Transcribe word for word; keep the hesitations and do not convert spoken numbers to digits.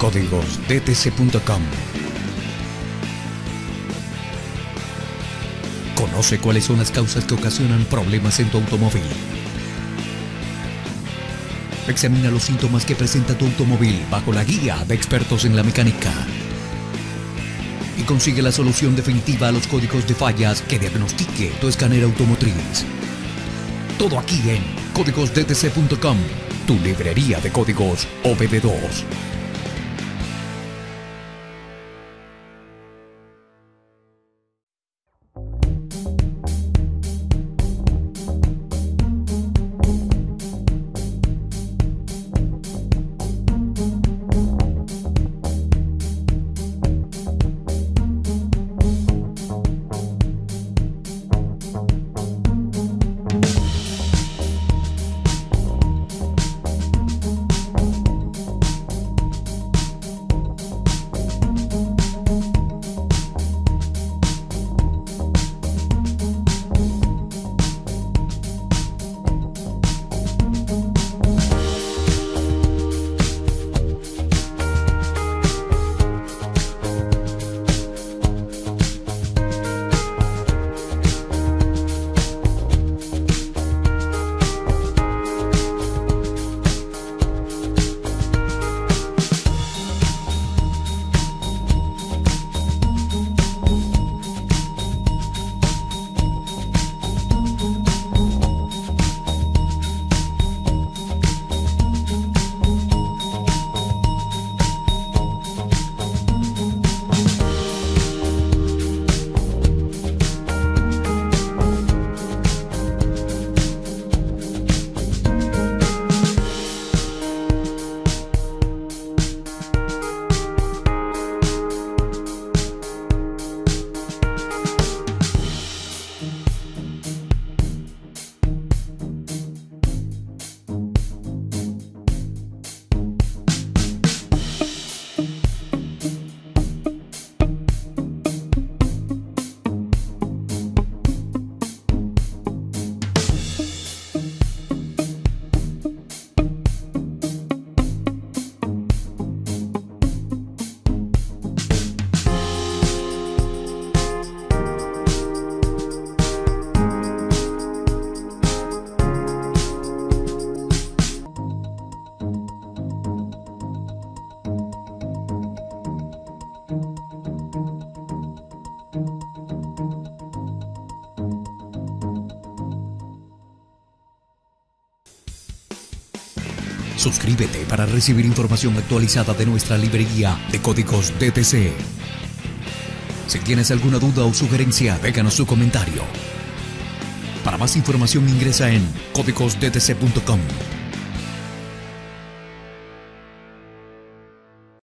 códigos d t c punto com. Conoce cuáles son las causas que ocasionan problemas en tu automóvil. Examina los síntomas que presenta tu automóvil bajo la guía de expertos en la mecánica. Y consigue la solución definitiva a los códigos de fallas que diagnostique tu escáner automotriz. Todo aquí en códigos d t c punto com, tu librería de códigos O B D dos. Suscríbete para recibir información actualizada de nuestra librería de códigos D T C. Si tienes alguna duda o sugerencia, déjanos tu comentario. Para más información ingresa en códigos d t c punto com.